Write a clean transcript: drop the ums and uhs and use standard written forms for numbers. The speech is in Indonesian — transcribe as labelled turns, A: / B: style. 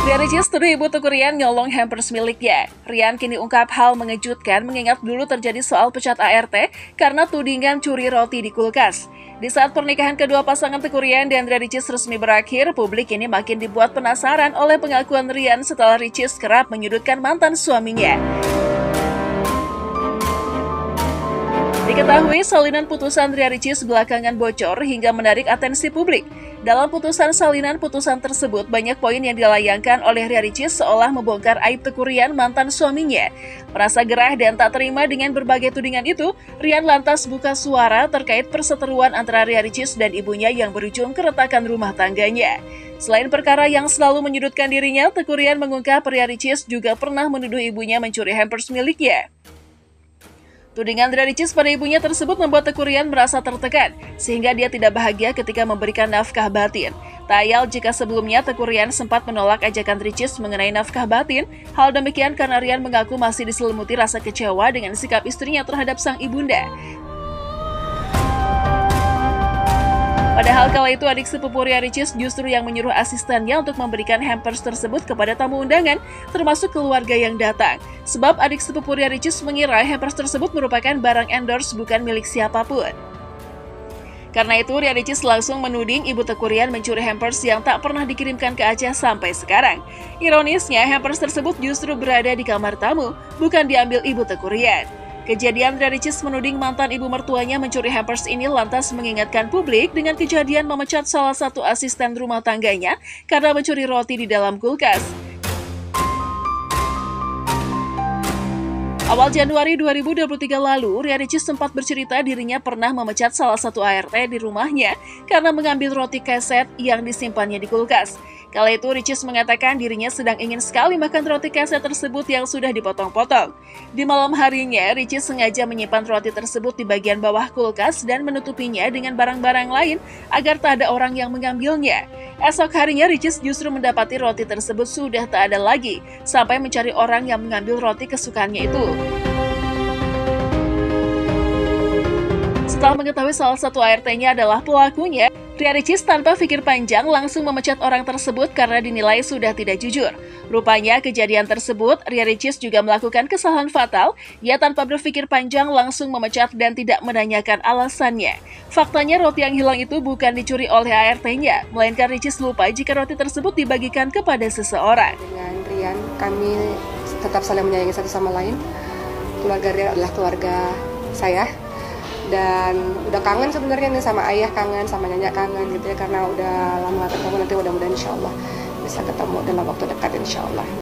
A: Rian Ricis tuduh ibu Teguh Rian nyolong hampers miliknya. Rian kini ungkap hal mengejutkan mengingat dulu terjadi soal pecat ART karena tudingan curi roti di kulkas. Di saat pernikahan kedua pasangan Teguh Rian dan Rian Ricis resmi berakhir, publik ini makin dibuat penasaran oleh pengakuan Rian setelah Ricis kerap menyudutkan mantan suaminya. Diketahui salinan putusan Rian Ricis belakangan bocor hingga menarik atensi publik. Dalam salinan putusan tersebut, banyak poin yang dilayangkan oleh Rian Ricis seolah membongkar aib Teguh Rian mantan suaminya. Merasa gerah dan tak terima dengan berbagai tudingan itu, Rian lantas buka suara terkait perseteruan antara Rian Ricis dan ibunya yang berujung keretakan rumah tangganya. Selain perkara yang selalu menyudutkan dirinya, Teguh Rian mengungkap Rian Ricis juga pernah menuduh ibunya mencuri hampers miliknya. Tudingan Rian Ricis pada ibunya tersebut membuat Teguh Rian merasa tertekan, sehingga dia tidak bahagia ketika memberikan nafkah batin. Tak ayal jika sebelumnya Teguh Rian sempat menolak ajakan Ricis mengenai nafkah batin, hal demikian karena Rian mengaku masih diselimuti rasa kecewa dengan sikap istrinya terhadap sang ibunda. Padahal kala itu adik sepupu Rian Ricis justru yang menyuruh asistennya untuk memberikan hampers tersebut kepada tamu undangan, termasuk keluarga yang datang. Sebab adik sepupu Rian Ricis mengira hampers tersebut merupakan barang endorse bukan milik siapapun. Karena itu, Rian Ricis langsung menuding ibu Teguh Rian mencuri hampers yang tak pernah dikirimkan ke Aceh sampai sekarang. Ironisnya, hampers tersebut justru berada di kamar tamu, bukan diambil ibu Teguh Rian. Kejadian Rian Ricis menuding mantan ibu mertuanya mencuri hampers ini lantas mengingatkan publik dengan kejadian memecat salah satu asisten rumah tangganya karena mencuri roti di dalam kulkas. Awal Januari 2023 lalu, Rian Ricis sempat bercerita dirinya pernah memecat salah satu ART di rumahnya karena mengambil roti keset yang disimpannya di kulkas. Kala itu, Ricis mengatakan dirinya sedang ingin sekali makan roti keset tersebut yang sudah dipotong-potong. Di malam harinya, Ricis sengaja menyimpan roti tersebut di bagian bawah kulkas dan menutupinya dengan barang-barang lain agar tak ada orang yang mengambilnya. Esok harinya, Ricis justru mendapati roti tersebut sudah tak ada lagi, sampai mencari orang yang mengambil roti kesukaannya itu. Setelah mengetahui salah satu ART-nya adalah pelakunya, Rian Ricis tanpa pikir panjang langsung memecat orang tersebut karena dinilai sudah tidak jujur. Rupanya kejadian tersebut, Rian Ricis juga melakukan kesalahan fatal. Ia tanpa berpikir panjang langsung memecat dan tidak menanyakan alasannya. Faktanya roti yang hilang itu bukan dicuri oleh ART-nya, melainkan Ricis lupa jika roti tersebut dibagikan kepada seseorang.
B: Dengan Rian, kami tetap saling menyayangi satu sama lain. Keluarga Rian adalah keluarga saya. Dan udah kangen sebenarnya nih sama ayah kangen, sama nyonya kangen gitu ya, karena udah lama ketemu. Nanti mudah-mudahan insya Allah bisa ketemu dalam waktu dekat insya Allah.